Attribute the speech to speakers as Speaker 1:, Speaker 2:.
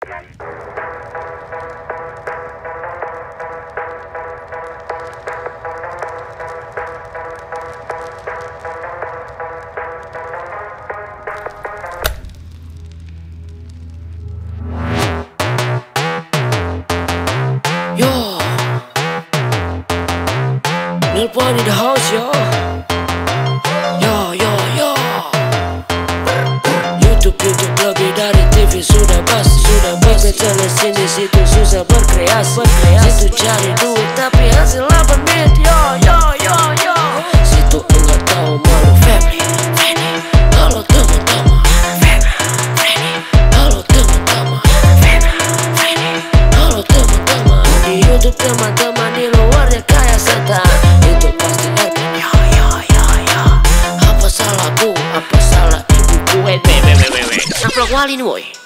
Speaker 1: Nilpon in the house, yo. YouTube lebih dari TV sudah basi. Channel sini situ susah berkreasi. Situ cari duit tapi hasilnya bermit. Situ enggak tahu malu family. Halo teman-teman. Halo teman-teman. Halo teman-teman. Di YouTube teman-teman, di luarnya kayak setan. Itu pasti epic. Apa salahku? Apa salah ibu gue? Nampak wali nih boy.